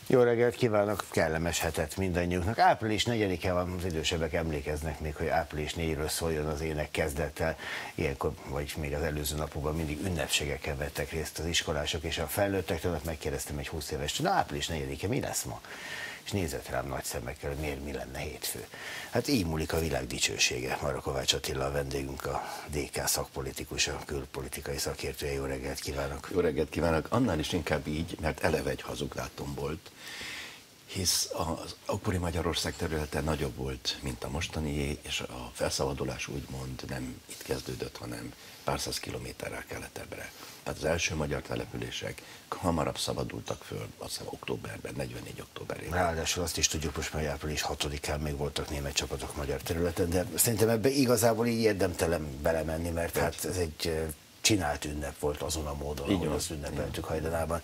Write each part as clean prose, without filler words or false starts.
Jó reggelt kívánok, kellemes hetet mindannyiunknak. Április 4-e van, az idősebbek emlékeznek még, hogy április 4-ről szóljon az ének kezdettel. Ilyenkor, vagy még az előző napokban mindig ünnepségeken vettek részt az iskolások és a felnőttek. Tőlük megkérdeztem egy 20 éves, na április 4-e mi lesz ma? És nézett rám nagy szemekkel, hogy miért mi lenne hétfő. Hát így múlik a világ dicsősége. Marra Kovács Attila a vendégünk, a DK szakpolitikus, a külpolitikai szakértője. Jó reggelt kívánok! Jó reggelt kívánok! Annál is inkább így, mert eleve egy hazuglátom volt, hisz az akkori Magyarország területe nagyobb volt, mint a mostanié, és a felszabadulás úgymond nem itt kezdődött, hanem pár száz kilométerrel keletebbre. Tehát az első magyar települések hamarabb szabadultak föl, azt hiszem októberben, 44. októberében. Ráadásul azt is tudjuk, most már április 6-án még voltak német csapatok magyar területen, de szerintem ebbe igazából így érdemtelen belemenni, mert hát ez egy csinált ünnep volt azon a módon, ahogy azt ünnepeltük hajdanában.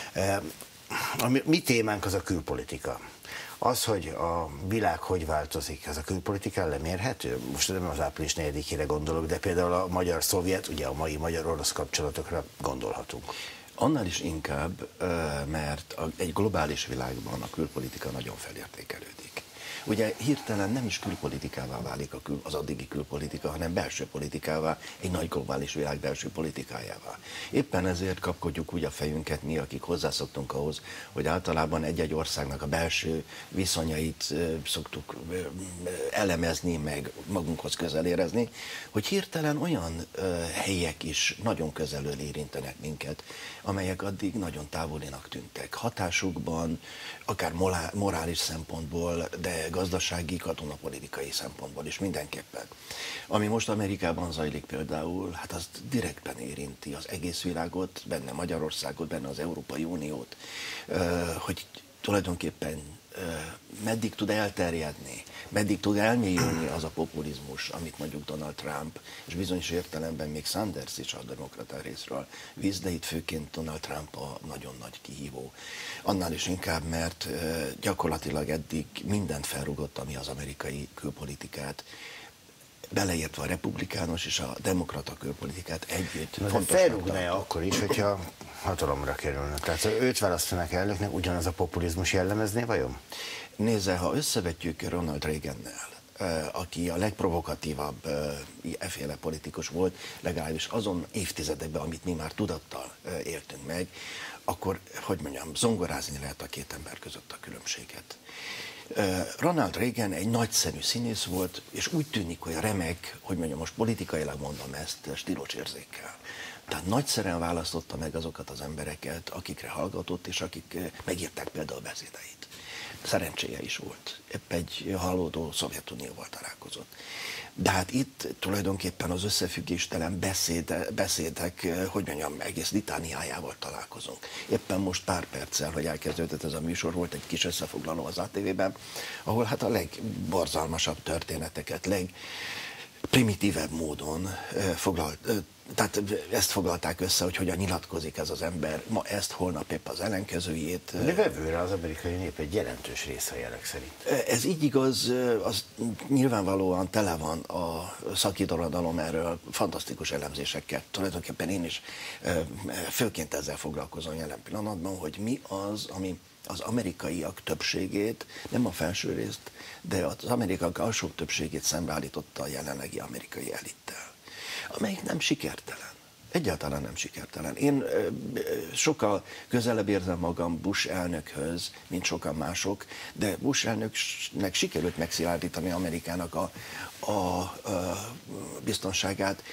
A mi témánk az a külpolitika. Az, hogy a világ hogy változik, ez a külpolitikán lemérhető? Most nem az április 4-ére gondolok, de például a magyar-szovjet, ugye a mai magyar-orosz kapcsolatokra gondolhatunk. Annál is inkább, mert egy globális világban a külpolitika nagyon felértékelődik. Ugye hirtelen nem is külpolitikává válik az addigi külpolitika, hanem belső politikává, egy nagy globális világ belső politikájává. Éppen ezért kapkodjuk úgy a fejünket mi, akik hozzászoktunk ahhoz, hogy általában egy-egy országnak a belső viszonyait szoktuk elemezni, meg magunkhoz közel érezni, hogy hirtelen olyan helyek is nagyon közelről érintenek minket, amelyek addig nagyon távolinak tűntek. Hatásukban, akár morális szempontból, de gazdasági, katonapolitikai szempontból is mindenképpen. Ami most Amerikában zajlik például, hát az direktben érinti az egész világot, benne Magyarországot, benne az Európai Uniót, hogy tulajdonképpen meddig tud elterjedni, meddig tud elmélyülni az a populizmus, amit mondjuk Donald Trump, és bizonyos értelemben még Sanders is a demokrata részről visz, de itt főként Donald Trump a nagyon nagy kihívó. Annál is inkább, mert gyakorlatilag eddig mindent felrúgott, ami az amerikai külpolitikát, beleértve a republikánus és a demokrata külpolitikát együtt. De felrúgná akkor is, hogyha hatalomra kerülne. Tehát őt választanak elnöknek, ugyanaz a populizmus jellemezné vajon? Nézze, ha összevetjük Ronald Reagannel, aki a legprovokatívabb efféle politikus volt, legalábbis azon évtizedekben, amit mi már tudattal éltünk meg, akkor, hogy mondjam, zongorázni lehet a két ember között a különbséget. Ronald Reagan egy nagyszerű színész volt, és úgy tűnik, hogy remek, hogy mondjam, most politikailag mondom ezt, stílusérzékkel. Tehát nagyszerűen választotta meg azokat az embereket, akikre hallgatott, és akik megírták például beszédeit. Szerencséje is volt. Épp egy halódó Szovjetunióval találkozott. De hát itt tulajdonképpen az összefüggéstelen beszédek, hogy mondjam, egész litániájával találkozunk. Éppen most pár perccel, hogy elkezdődött ez a műsor, volt egy kis összefoglaló az ATV-ben, ahol hát a legborzalmasabb történeteket, legprimitívebb módon tehát ezt foglalták össze, hogy hogyan nyilatkozik ez az ember, ma ezt, holnap épp az ellenkezőjét. De vevőre az amerikai nép egy jelentős része jelek szerint. Ez így igaz, az nyilvánvalóan tele van a szakirodalom erről fantasztikus elemzésekkel. Tulajdonképpen én is főként ezzel foglalkozom jelen pillanatban, hogy mi az, ami az amerikaiak többségét, nem a felső részt, de az amerikaiak alsó többségét szembeállította a jelenlegi amerikai elittel, amelyik nem sikertelen. Egyáltalán nem sikertelen. Én sokkal közelebb érzem magam Bush elnökhöz, mint sokan mások, de Bush elnöknek sikerült megszilárdítani Amerikának a biztonságát.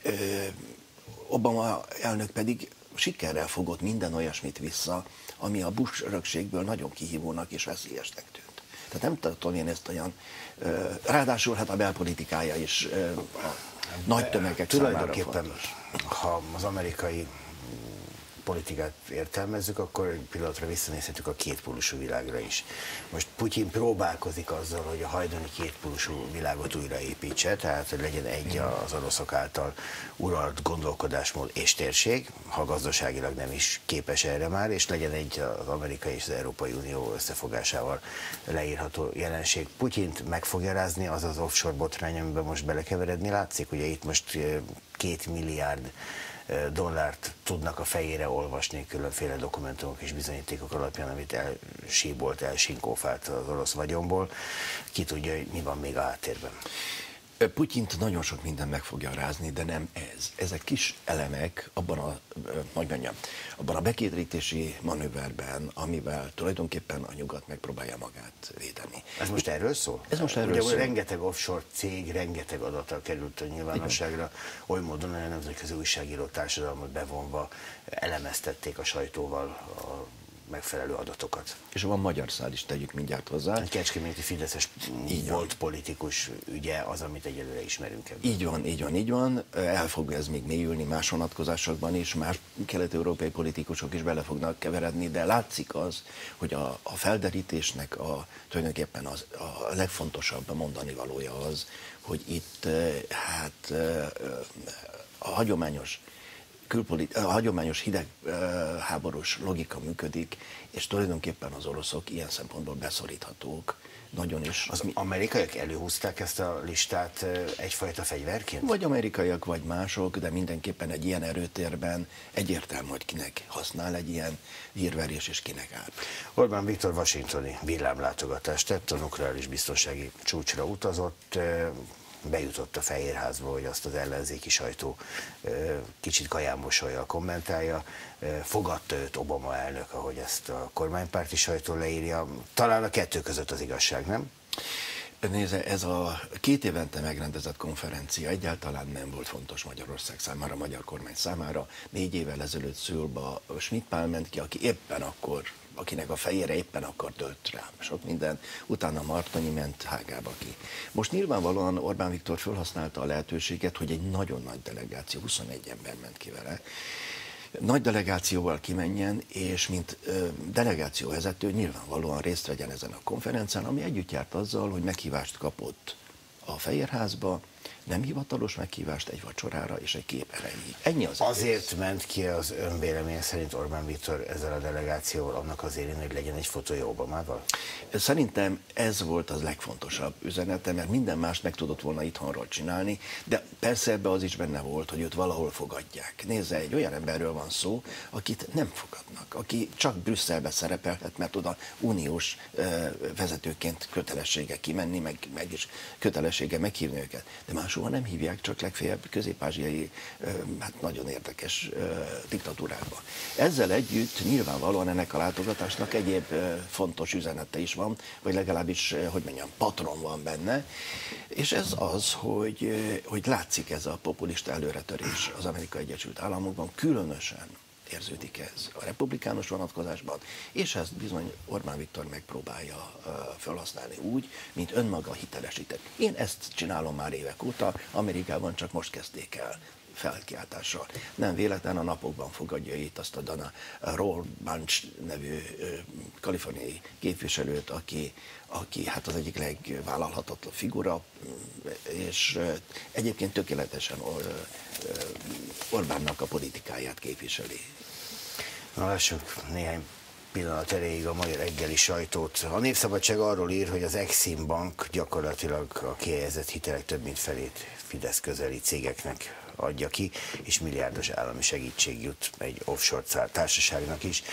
Obama elnök pedig sikerrel fogott minden olyasmit vissza, ami a Bush örökségből nagyon kihívónak és veszélyesnek tűnt. Tehát nem tartom én ezt olyan, ráadásul hát a belpolitikája is a nagy tömegek számára fontos. Ha az amerikai politikát értelmezzük, akkor egy pillanatra visszanézhetünk a kétpólusú világra is. Most Putyin próbálkozik azzal, hogy a hajdani kétpólusú világot újraépítse, tehát hogy legyen egy az oroszok által uralt gondolkodásmód és térség, ha gazdaságilag nem is képes erre már, és legyen egy az amerikai és az Európai Unió összefogásával leírható jelenség. Putyint meg fogja rázni az az offshore botrány, amiben most belekeveredni látszik? Ugye itt most 2 milliárd dollárt tudnak a fejére olvasni különféle dokumentumok és bizonyítékok alapján, amit elsíbolt, elsinkófált az orosz vagyonból. Ki tudja, hogy mi van még a háttérben. Putyint nagyon sok minden meg fogja rázni, de nem ez. Ezek kis elemek abban abban a bekédrítési manőverben, amivel tulajdonképpen a nyugat megpróbálja magát védeni. Ez most erről szól? Ez most erről szól. Rengeteg offshore cég, rengeteg adattal került a nyilvánosságra, oly módon, hogy a nemzetközi újságíró társadalmat bevonva elemeztették a sajtóval a megfelelő adatokat. És van magyar szál is, tegyük mindjárt hozzá. Egy kecskeméti fideszes volt politikus ügye az, amit egyelőre ismerünk ebben. Így van. El fog ez még mélyülni más vonatkozásokban is, más kelet-európai politikusok is bele fognak keveredni, de látszik az, hogy a felderítésnek tulajdonképpen a legfontosabb mondani valója az, hogy itt a hagyományos hidegháborús logika működik, és tulajdonképpen az oroszok ilyen szempontból beszoríthatók. Nagyon is. Az amerikaiak előhúzták ezt a listát egyfajta fegyverként? Vagy amerikaiak, vagy mások, de mindenképpen egy ilyen erőtérben egyértelmű, hogy kinek használ egy ilyen hírverés, és kinek áll. Orbán Viktor washingtoni villámlátogatást tett, a nukleáris biztonsági csúcsra utazott, bejutott a Fehérházba, hogy azt az ellenzéki sajtó kicsit kajámosolja, kommentálja. Fogadta őt Obama elnök, ahogy ezt a kormánypárti sajtó leírja. Talán a kettő között az igazság, nem? Nézze, ez a 2 évente megrendezett konferencia egyáltalán nem volt fontos Magyarország számára, a magyar kormány számára. 4 évvel ezelőtt Szülba Schmidt Pál ment ki, akinek a fejére éppen akkor dőlt rá sok minden, utána Martonyi ment Hágába ki. Most nyilvánvalóan Orbán Viktor felhasználta a lehetőséget, hogy egy nagyon nagy delegáció, 21 ember ment ki vele, nagy delegációval kimenjen, és mint delegációvezető nyilvánvalóan részt vegyen ezen a konferencián, ami együtt járt azzal, hogy meghívást kapott a Fehérházba, nem hivatalos meghívást egy vacsorára és egy kép erejéig. Ennyi az Azért egész. ment ki az ön véleménye szerint Orbán Viktor ezzel a delegációval annak az élén, hogy legyen egy fotója Obamával? Szerintem ez volt az legfontosabb üzenete, mert minden mást meg tudott volna itthonról csinálni, de persze ebbe az is benne volt, hogy őt valahol fogadják. Nézze, egy olyan emberről van szó, akit nem fogadnak, aki csak Brüsszelbe szerepelhet, mert oda uniós vezetőként kötelessége kimenni, meg is kötelessége meghívni őket. De máshova nem hívják, csak legfeljebb közép-ázsiai, nagyon érdekes diktatúrákba. Ezzel együtt nyilvánvalóan ennek a látogatásnak egyéb fontos üzenete is van, vagy legalábbis, patron van benne, és ez az, hogy látszik ez a populista előretörés az Amerikai Egyesült Államokban, különösen érződik ez a republikánus vonatkozásban, és ezt bizony Orbán Viktor megpróbálja felhasználni úgy, mint önmaga hitelesített. Én ezt csinálom már évek óta, Amerikában csak most kezdték el felkiáltással. Nem véletlen a napokban fogadja itt azt a Dana Rohrabaugh nevű kaliforniai képviselőt, aki hát az egyik legvállalhatatlanabb figura, és egyébként tökéletesen Orbánnak a politikáját képviseli. Na, lássunk néhány pillanat erejéig a magyar reggeli sajtót. A Népszabadság arról ír, hogy az Exim Bank gyakorlatilag a kihelyezett hitelek több mint felét Fidesz közeli cégeknek adja ki, és milliárdos állami segítség jut egy offshore társaságnak is.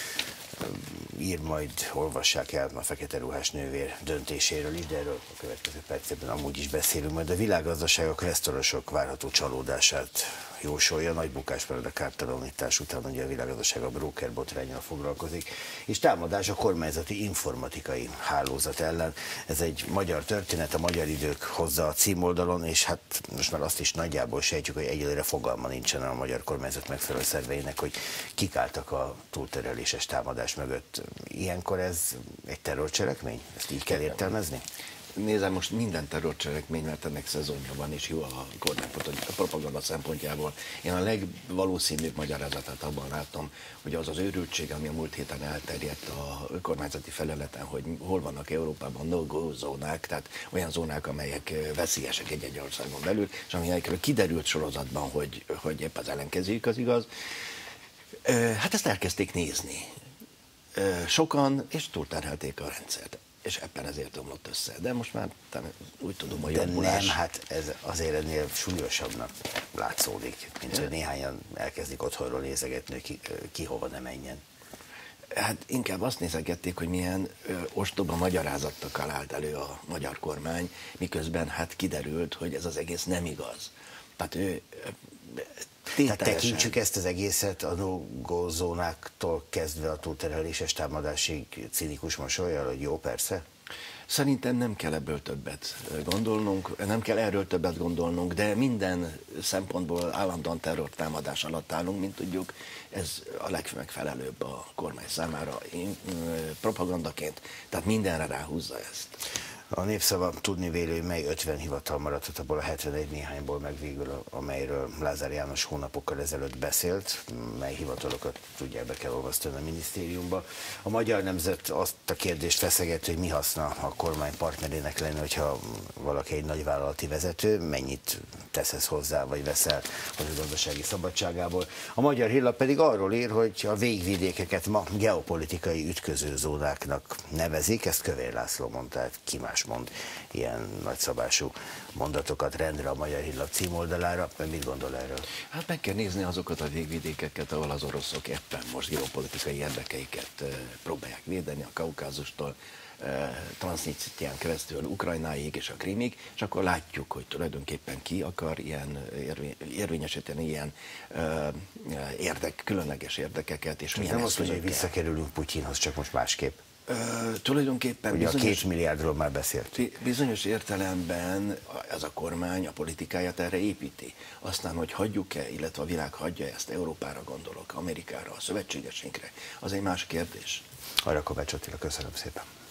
Ír, majd olvassák el a fekete ruhás nővér döntéséről is, de erről a következő percben amúgy is beszélünk. Majd a világgazdaság a kvesztorosok várható csalódását jósolja. Nagy bukás marad a kártalanítás után, ugye a világgazdaság a broker botránnyal foglalkozik, és támadás a kormányzati informatikai hálózat ellen. Ez egy magyar történet, a Magyar Idők hozza a címoldalon, és hát most már azt is nagyjából sejtjük, hogy egyelőre fogalma nincsen a magyar kormányzat megfelelő szerveinek, hogy kik álltak a túltereléses támadás mögött. Ilyenkor ez egy terrorcselekmény? Ezt így kell értelmezni? Nézem, most minden terrorcselekmény, mert ennek szezonja van, és jó a propaganda szempontjából. Én a legvalószínűbb magyarázatát abban látom, hogy az az őrültség, ami a múlt héten elterjedt a kormányzati feleleten, hogy hol vannak Európában no-go zónák, tehát olyan zónák, amelyek veszélyesek egy országon belül, és amelyekről kiderült sorozatban, hogy épp az ellenkezőjük az igaz. Hát ezt elkezdték nézni sokan, és túlterhelték a rendszert. és ebben ezért omlott össze. De most már úgy tudom, hogy de nem, hát ez azért ennél súlyosabbnak látszódik, mint hogy néhányan elkezdik otthonról nézegetni, hogy ki hova ne menjen. Hát inkább azt nézegették, hogy milyen ostoba magyarázatokkal állt elő a magyar kormány, miközben hát kiderült, hogy ez az egész nem igaz. Tehát ő tehát tekintsük ezt az egészet a no-go zónáktól kezdve a túlterheléses támadásig cinikus mosollyal, hogy jó, persze? Szerintem nem kell ebből többet gondolnunk, nem kell erről többet gondolnunk, de minden szempontból állandóan terrortámadás alatt állunk, mint tudjuk, ez a legmegfelelőbb a kormány számára propagandaként, tehát mindenre ráhúzza ezt. A Népszava tudnivéli, mely 50 hivatal maradhat abból a 71 néhányból meg végül, amelyről Lázár János hónapokkal ezelőtt beszélt, mely hivatalokat tudják, be kell olvasztani a minisztériumba. A Magyar Nemzet azt a kérdést feszeget, hogy mi haszna a kormány partnerének lenni, hogyha valaki egy nagyvállalati vezető, mennyit teszesz hozzá, vagy veszel az gazdasági szabadságából. A Magyar Hírlap pedig arról ír, hogy a végvidékeket ma geopolitikai ütközőzónáknak nevezik, ezt Kövér László mondta, hát ki más mond ilyen nagyszabású mondatokat rendre a Magyar Hírlap címoldalára, mert mit gondol erről? Hát meg kell nézni azokat a végvidékeket, ahol az oroszok éppen most geopolitikai érdekeiket próbálják védeni, a Kaukázustól Transznisztrián keresztül Ukrajnáig és a Krímig, és akkor látjuk, hogy tulajdonképpen ki akar ilyen érvényesíteni ilyen különleges érdekeket, és milyen nem azt mondja, hogy visszakerülünk Putyinhoz, csak most másképp. Tulajdonképpen ugye bizonyos, a 2 milliárdról már beszélt. Bizonyos értelemben ez a kormány a politikáját erre építi. Aztán, hogy hagyjuk-e, illetve a világ hagyja ezt, Európára gondolok, Amerikára, a szövetségeseinkre, az egy más kérdés. Arra Kovács Attila, köszönöm szépen.